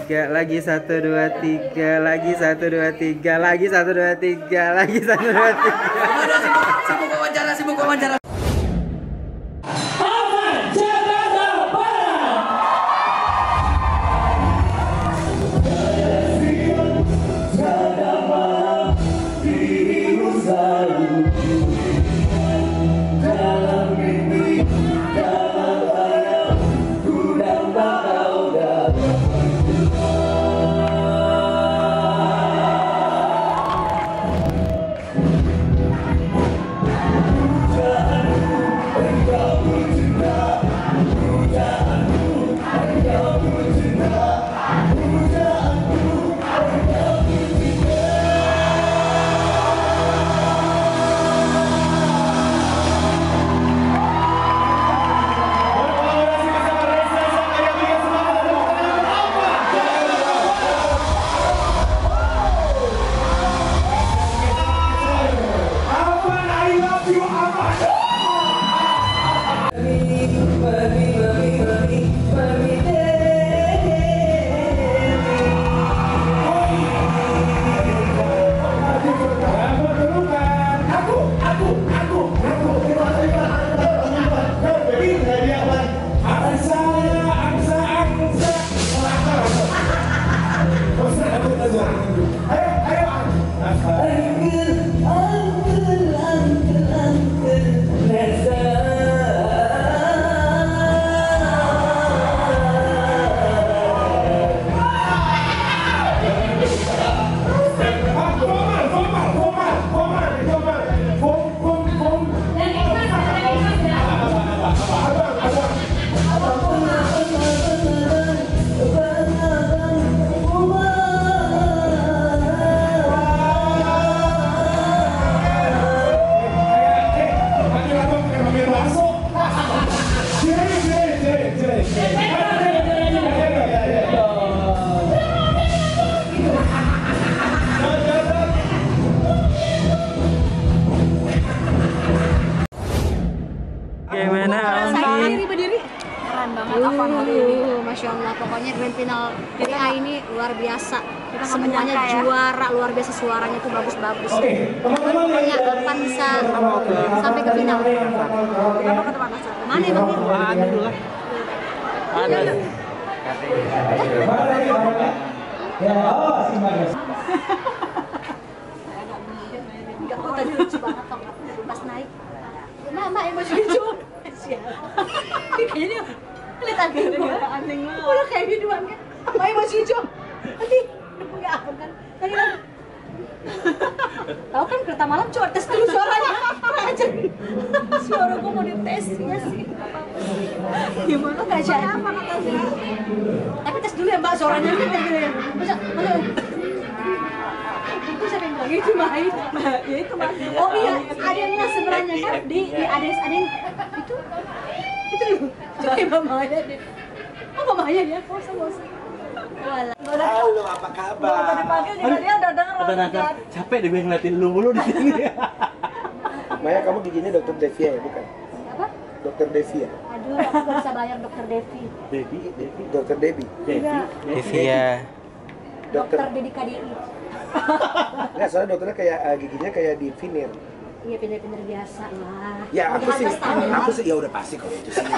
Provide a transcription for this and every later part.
tiga, lagi 1 2 3, lagi 1 2 3, lagi 1 2 3, lagi 1 2 3. Sibuk wawancara. Masya Allah, pokoknya grand final PA ini luar biasa. Semuanya juara, luar biasa, suaranya tuh bagus-bagus. Pokoknya kapan bisa sampai ke final? Mana emang dia? Ada dulu lah. Ada. Oh, tadi lucu banget toh, pas naik. Mbak emosi lucu. Kayaknya dia lihat anjing lu. Udah kayak videoan kan. Mbak emosi lucu. Nanti enggak apa kan. Tadi kan. Tahu kan kereta malam coba tes dulu suaranya. Aja. Suara gua mau dites ya sih. Gimana enggak sih apa katanya. Tapi tes dulu ya Mbak suaranya kan gitu ya. Masa itu siapa yang bilang itu Mbak? Ya itu Mbak. Oh iya, ada yang sebenarnya kan di ada yang itu loh. Coba Mbak Maya deh. Oh Mbak Maya ya, sama. Halo, apa kabar? Tadi pagi dia udah denger. Capek deh gue ngeliatin lu mulu di sini. Maya, kamu giginya dokter Devia ya, bukan? Apa? Dokter Devia. Aduh, aku nggak bisa bayar dokter Devi. Devi. Dokter Debi. Devia. Dokter Dedi KDI. Enggak, soalnya dokternya kayak giginya kayak di veneer. Iya, pindah-pindah biasa lah. Ya aku sih ya udah pasti kalau itu sih.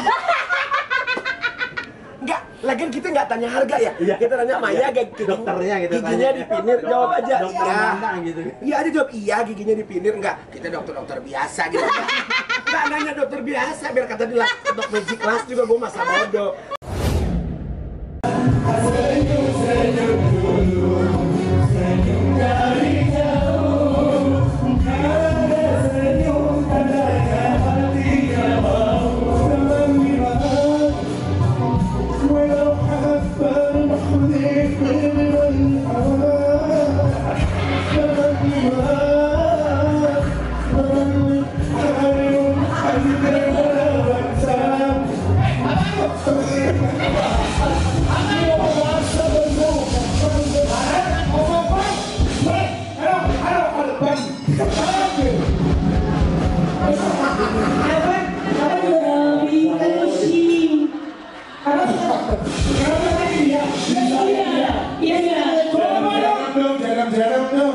Enggak, lagian kita nggak tanya harga ya. Iya. Kita tanya Maya Dokternya gitu. giginya di veneer, jawab aja. Dokter Iya. mana gitu. Iya, ada jawab iya giginya di veneer. Enggak, kita dokter biasa gitu. Enggak nanya dokter biasa biar kata dia dok magic class juga gue masa bodoh.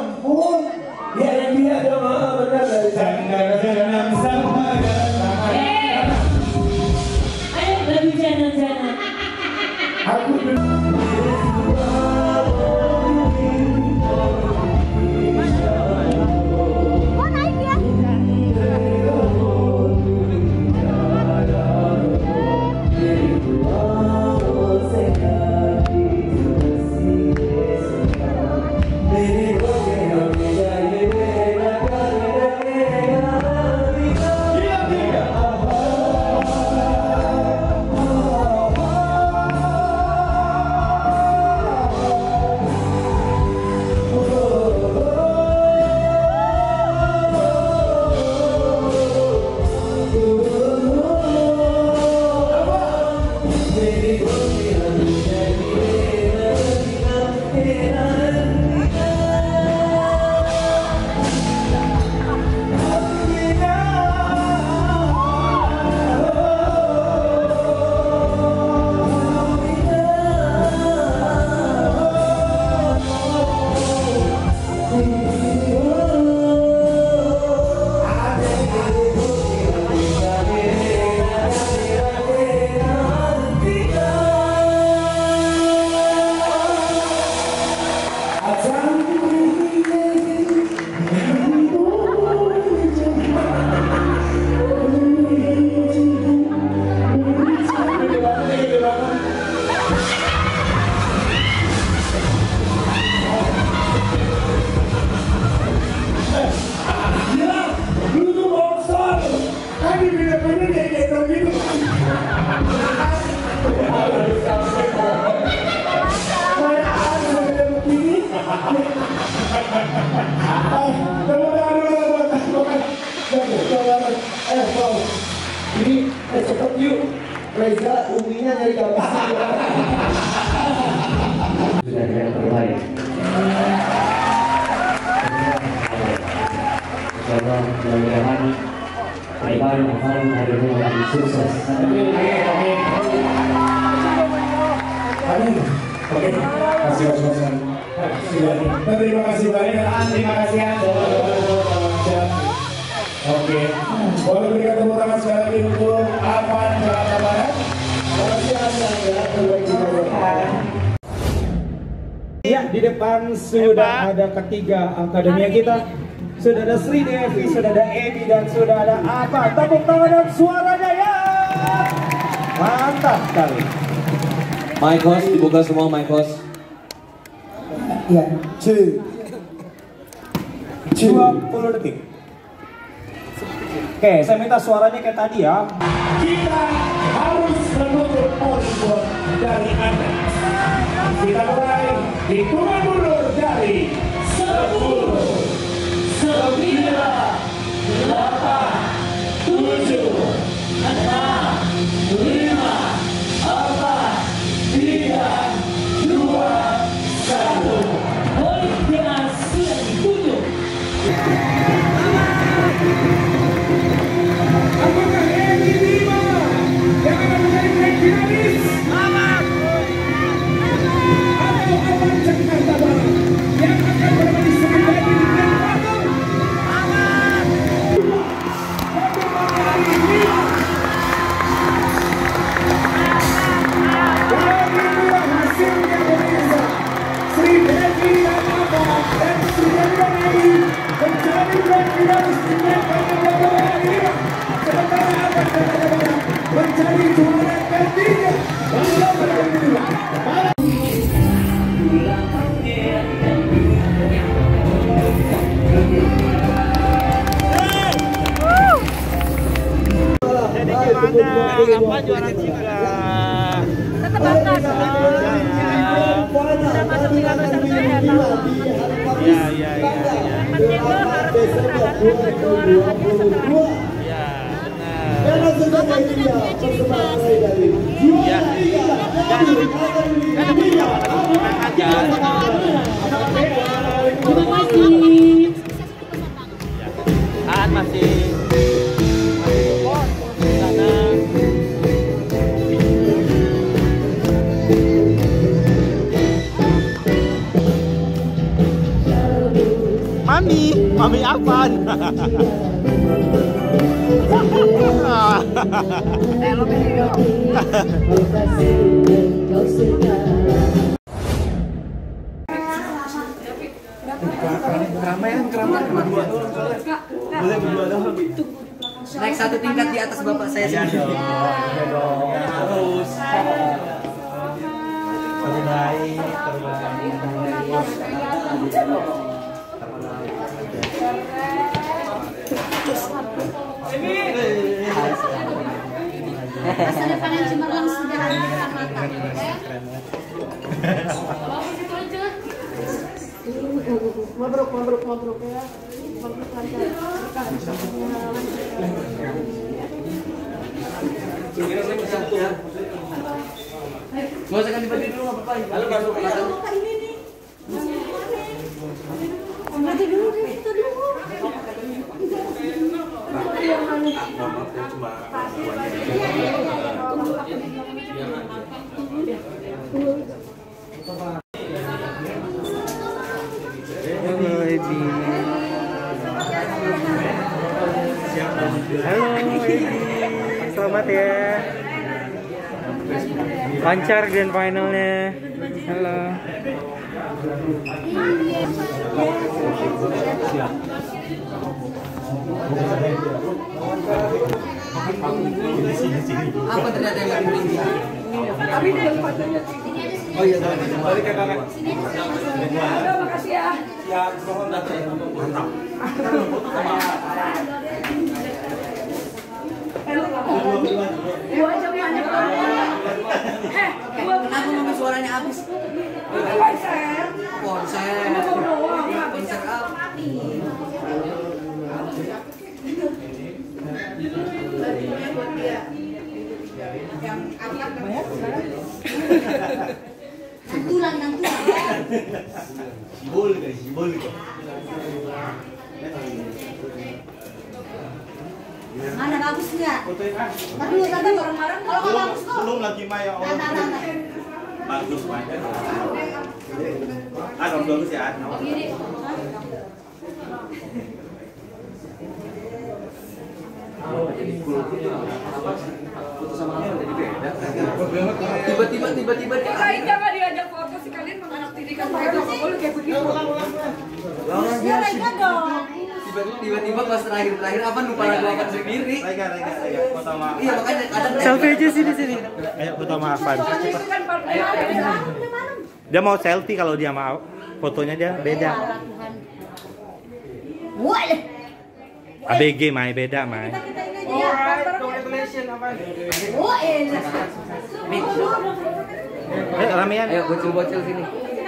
ampun. Biarin dia dong, benar dari jangan sama. Ayo lagu jangan-jangan. Aku Oh naik ya? Ini cepet yuk, Reza uminya nyari gamis. Sudah yang terbaik. Insyaallah mudah-mudahan Iban akan hari ini menjadi sukses. Amin. Oke, kasih was-wasan. Terima kasih banyak. Terima kasih Anda. Oke, boleh berikan tepuk tangan sekali lagi untuk Afan Jakarta Barat. Terima kasih Anda ya, terbaik juga. Ya, di depan sudah ada ketiga akademia kita. Sudah ada Sri Devi, sudah ada Edi, dan sudah ada apa? Tepuk tangan dan suaranya ya. Mantap sekali. Mic host dibuka semua mic host. Ya, 20 detik. Oke, saya minta suaranya kayak tadi ya. Kita harus menuntut poin dari Anda. Kita mulai hitungan mundur dari 10, 9, 8, 7, 6, 5, 4, 3, 2, 1. Poin dia sudah ditunjuk. Apakah Edi Bima yang akan menjadi finalis? Atau Afan Jakarta Barat yang akan bermain sebagai bintang tamu? Bagaimana hari ini? Dan inilah hasilnya pemirsa. Sri Devi dan Afan dan Sri Devi dan Edi menjadi finalis dengan beberapa hari. Sementara Afan Jakarta Barat menjadi juara ketiga. Dalam pertandingan Apa juara 3? Tetap atas. Sudah masuk 3 besar itu ya, tahu. Iya. Mas Jeko harus berangkat. Ya, benar. Bapak sudah punya ciri khas. Ya. Kan punya tenang aja. Terima kasih. Aan masih sana. Mami apa? Naik satu tingkat di atas bapak saya sendiri. Harus. Terbaik. Masa depan yang cemerlang sudah ada di depan mata. Mabruk ya. Mau saya dibagi dulu apa Pak? Lalu baru Bapak ini nih. Maju dulu deh, itu dulu. Halo Ebi. Halo Ebi. Selamat ya. Lancar grand finalnya. Halo. Siap. Apa ternyata yang lebih tinggi? Oh iya, balik ke kakak. Makasih ya. Siap, mantap. Gua aja banyak banget. Kenapa mami suaranya habis? Konser. Konser. Konser apa nih? Nantulan. Sibol. Mana bagus nggak? Ntar dulu bareng-bareng. Kalau nggak bagus kok. Belum lagi Maya. Nah. Bagus banget. Bagus ya. Tiba-tiba dia Kalian jangan diajak foto sih, kalian menganak diri kan pakai foto kayak begitu. Ya Rega dong. tiba-tiba pas terakhir apa lupa lagu apa sendiri. Rega. Foto sama. Iya makanya kadang Selfie aja sini sini. Ayo foto sama Afan. Itu kan partner. Dia mau selfie kalau dia mau. Fotonya dia beda. Wah. ABG Mai beda Mai. Kita ini aja ya. congratulations apa? Wah, enak. Ayo ramean. Ayo bocil-bocil sini.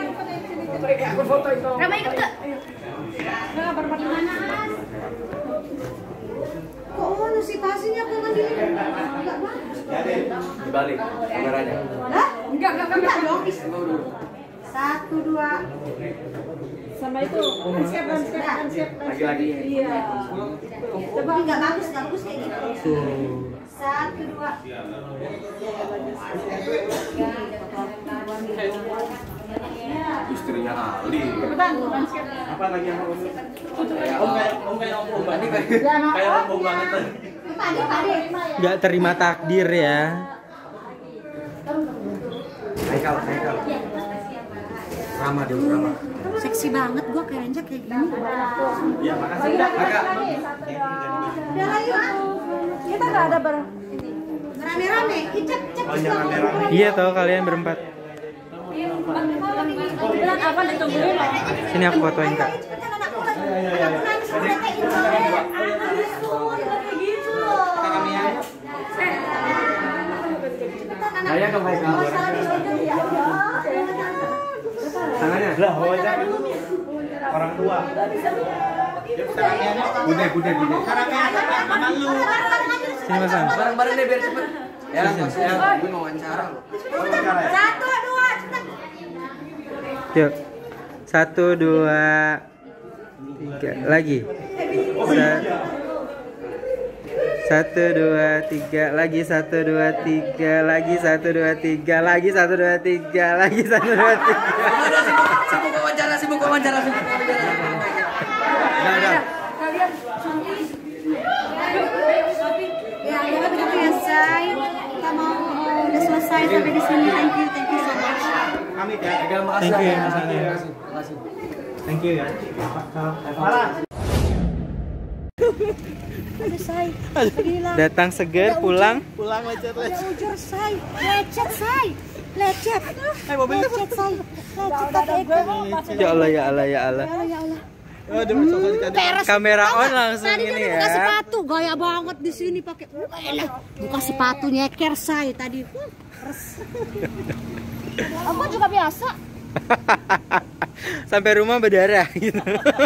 Ramai ikut gak? Kok mana sih pasinya kok mandiri? Enggak bagus. Dibalik kameranya. Hah? Enggak dong. 1, 2. Sama itu landscape. Lagi-lagi. Iya. Coba enggak bagus kayak gitu. 1, 2. Istrinya Ali. Cepetan landscape. Apa lagi yang mau? Om tadi Kayak om banget tadi. Pade. Nggak terima takdir ya. Haikal. Rama dulu, Rama. Seksi banget gua kayaknya kayak gini. Iya, makasih. Kakak. Udah lah yuk. Kita enggak ada Rame-rame. Cek rame-rame. Iya toh kalian berempat. bilang apa ditungguin loh. Sini aku fotoin kak. Saya ke Haikal. Tangannya. Lah, wawancara orang tua. Bude. Karena lu. Sini mas Sam. Bareng-bareng deh biar cepet. Ya, gue mau wawancara. 1, 2, cepet. Yuk. 1, 2, 3 lagi. 1, 2, 3 lagi 1, 2, 3 lagi 1, 2, 3 lagi 1, 2, 3 lagi 1, 2, 3. Sibuk wawancara. selesai sampai di sini. Thank you so much. Pamit ya. Thank you ya Mas Ali. Thank you ya. Aduh, Say. Gila. Datang seger, pulang. Pulang lecet. Ya ujur, Say. Lecet, Say. Lecet. Lecet, Say. Lecet pakai ekor. Ya Allah, ya Allah, ya Allah. Ya Allah. Kamera on langsung Tadi ini dia ya. buka sepatu, gaya banget di sini pakai. Buka sepatu nyeker, Say tadi. Aku juga biasa. Sampai rumah berdarah gitu.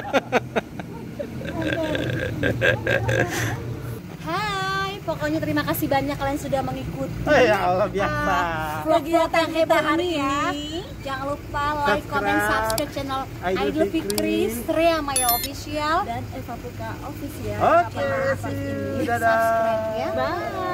Hai, pokoknya terima kasih banyak kalian sudah mengikuti. Ya Allah, biasa. Vlog datang kita hari ini. Jangan lupa like, comment, subscribe channel Idol Fikri, Sri Amaya Official dan Eva Puka Official. Oke, Jangan lupa see you. ini Dadah. subscribe ya. Bye.